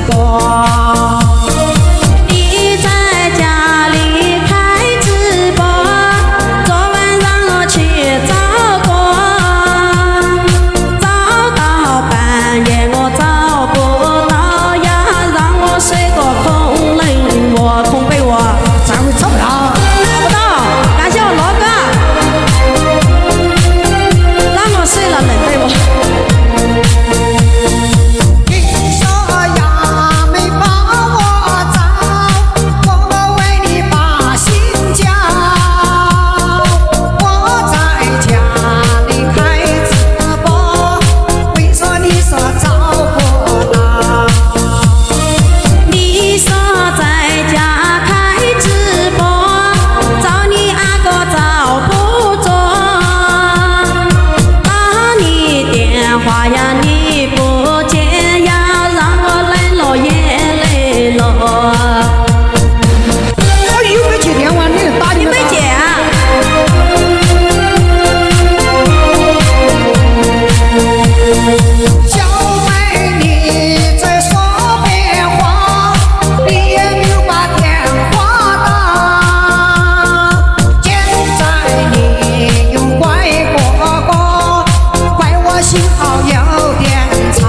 播。你在家里开直播，昨晚让我去找过，找到半夜我找不到呀，让我睡个空冷窝空被窝，咋会找不到？找不到，感谢我罗哥，让我睡了冷被窝。话呀你不接呀，让我冷落也累了。 我又没接电话，你打你没接啊？ 小妹你在说别话，你也没有把电话打。现在你又怪我，怪我心好有点差。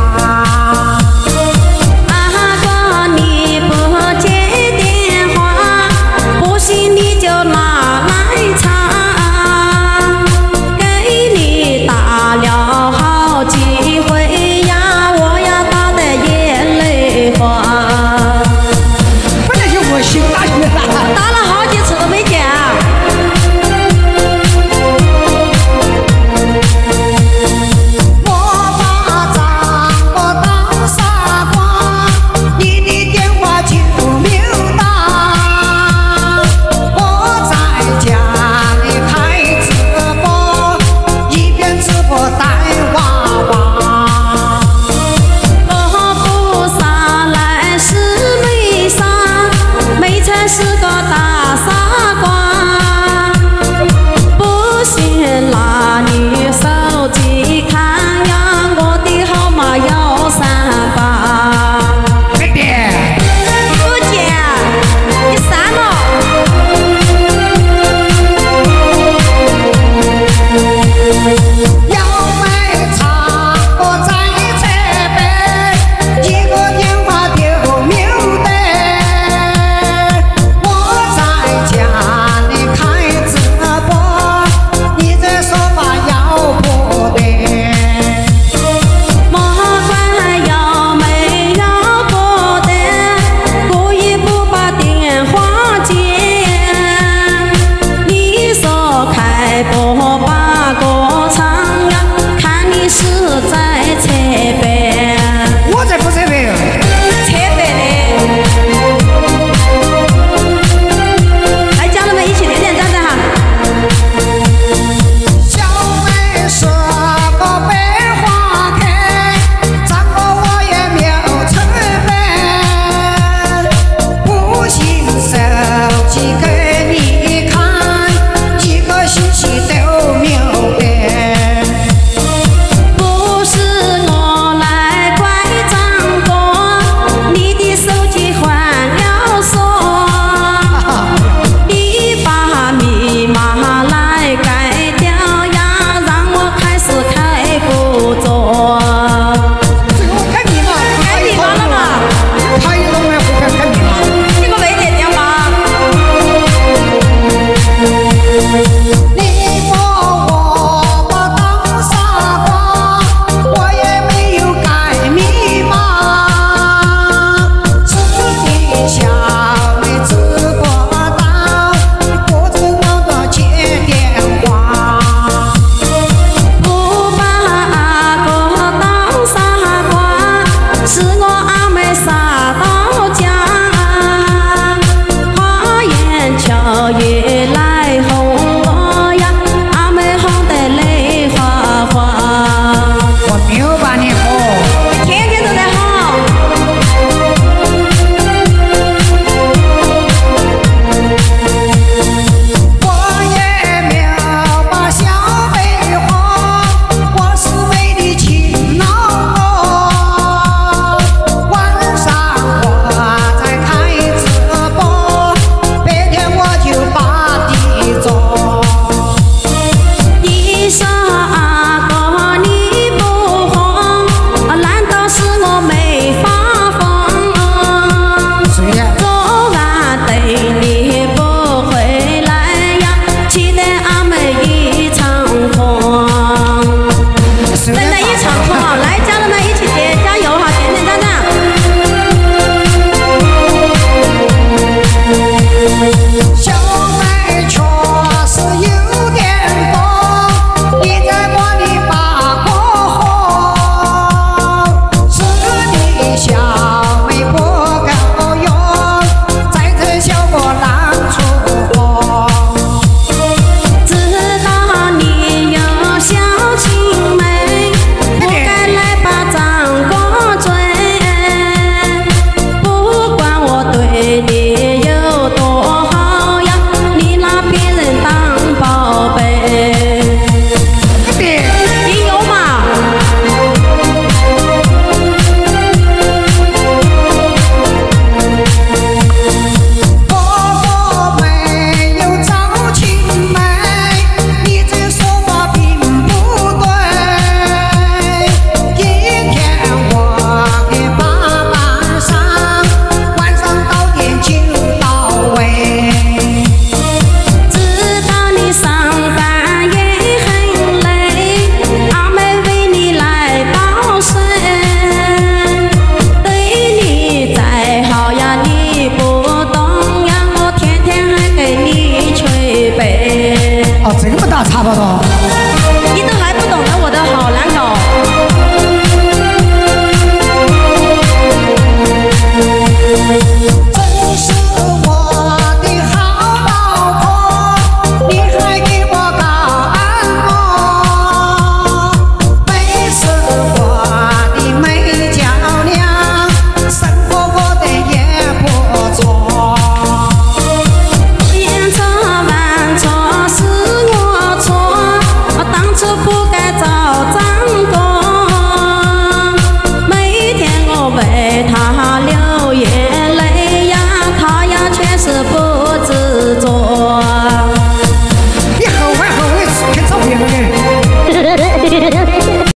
阿哥你不接电话，不信你就拿来查，给你打了好几回呀，我呀打得眼泪花。 本来就我心大去了。 打了好几次都没接啊。 我把账我当傻瓜，你的电话就没有打。我在家里开直播，一边直播带娃娃。 我不上来对。